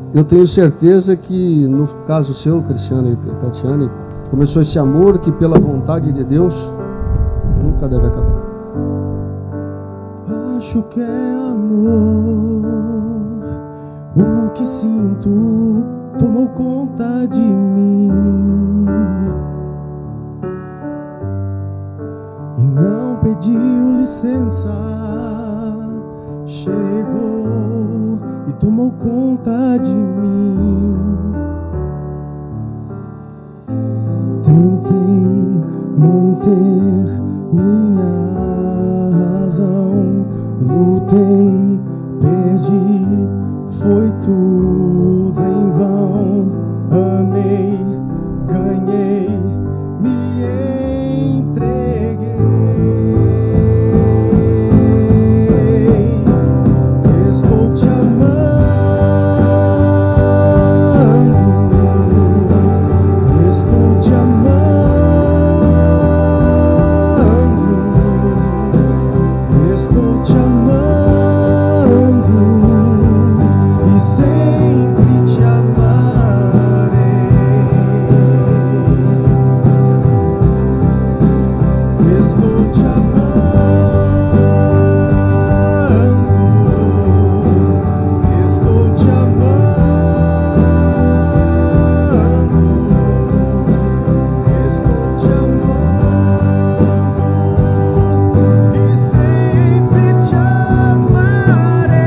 eu tenho certeza que no caso seu, Cristiano e Tatiane, começou esse amor que pela vontade de Deus nunca deve acabar. Acho que é amor, o que sinto tomou conta de mim e não pediu licença, chegou e tomou conta de mim. Tentei manter minha razão, lutei, perdi, foi tudo em vão. Amei, ganhei, me entreguei. Estou te amando, estou te amando, estou te amando e sempre te amarei. Estou te amando, estou te amando, estou te amando e sempre te amarei.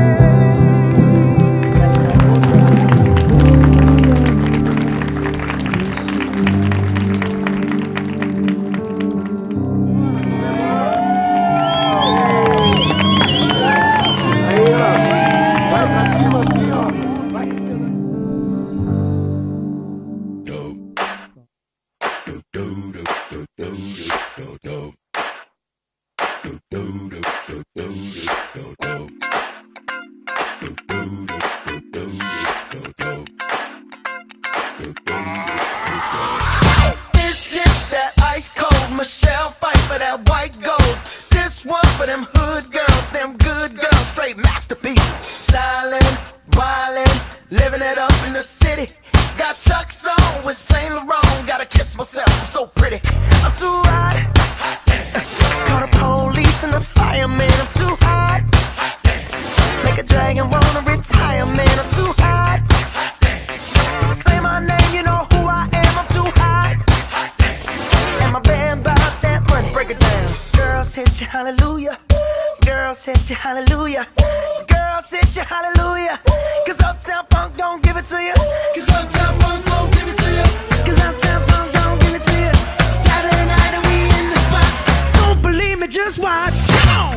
This is that ice cold Michelle fight for that white gold. This one for them hood girls, them good girls, straight masterpieces. Stylin', wildin', living it up in the city. Got Chuck's on with Saint Laurent. Gotta kiss myself, I'm so pretty. I'm too hot. Call the police and the fireman. I'm too hot. Make a dragon wanna retire, man. I'm too hot. Say my name, you know who I am. I'm too hot. And my band bought that money. Break it down. Girls hit you, hallelujah. Girls hit you, hallelujah. Girls hit you, hallelujah. Cause Uptown Funk don't give it to you. Cause Uptown Funk don't give it to you. Cause Uptown Funk don't give it to you. Saturday night and we in the spot. Don't believe me, just watch. Come on.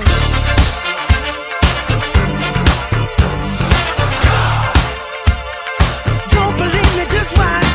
Don't believe me, just watch.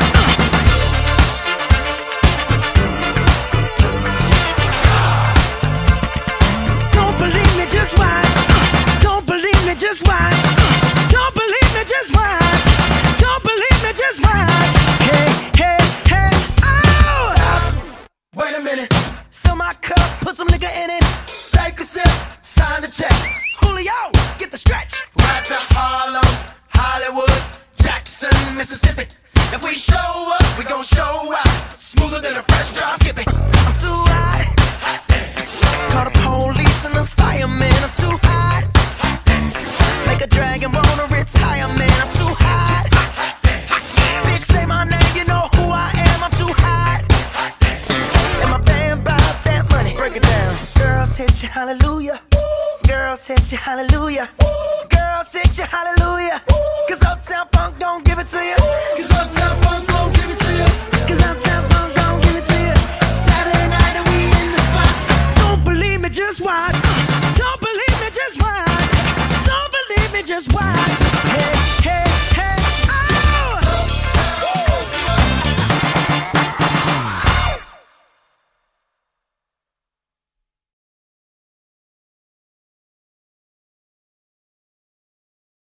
Don't believe me, just watch. Don't believe me, just watch. Don't believe me, just watch. Don't believe me, just watch. Hey, hey, hey, oh! Stop. Wait a minute. Fill my cup, put some nigga in it. Take a sip, sign the check. Julio, get the stretch. Right to Harlem, Hollywood, Jackson, Mississippi. If we show up, we gon' show out. Smoother than a fresh drop. Skip it. I'm too hot. Call the police and the fireman. I'm too hot. Make a dragon wanna retire, man. I'm too hot. Bitch, say my name, you know who I am. I'm too hot. And my band bought that money. Break it down. Girls hit you, hallelujah. Girls hit you, hallelujah. Girls hit you, hallelujah. Cause Uptown Funk don't give it to you. Cause Uptown Funk don't give it to you. Cause Uptown